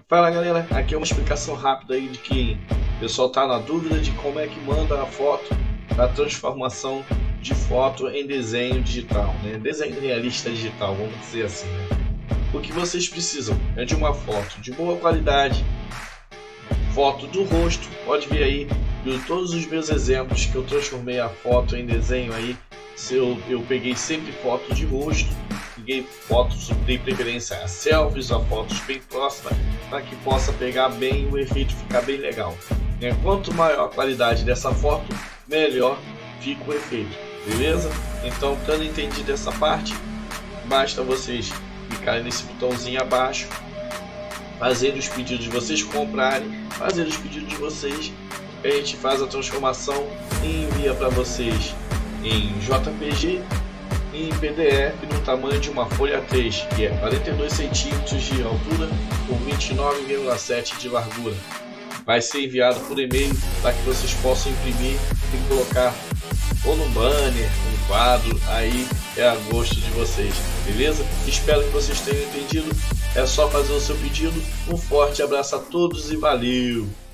Fala galera, aqui é uma explicação rápida aí de que o pessoal tá na dúvida de como é que manda a foto da transformação de foto em desenho digital, né? Desenho realista digital, vamos dizer assim, né? O que vocês precisam é de uma foto de boa qualidade, foto do rosto. Pode ver aí de todos os meus exemplos que eu transformei a foto em desenho aí. Eu peguei sempre foto de rosto, peguei fotos, dei preferência a selfies, a fotos bem próximas, para que possa pegar bem o efeito, ficar bem legal. Quanto maior a qualidade dessa foto, melhor fica o efeito, beleza? Então, tendo entendido essa parte, basta vocês clicarem nesse botãozinho abaixo, fazer os pedidos de vocês comprarem, fazer os pedidos de vocês, a gente faz a transformação e envia para vocês em JPG e em PDF no tamanho de uma folha 3, que é 42 centímetros de altura por 29,7 de largura. Vai ser enviado por e-mail para que vocês possam imprimir e colocar ou no banner, no quadro, aí é a gosto de vocês, beleza? Espero que vocês tenham entendido. É só fazer o seu pedido. Um forte abraço a todos e valeu!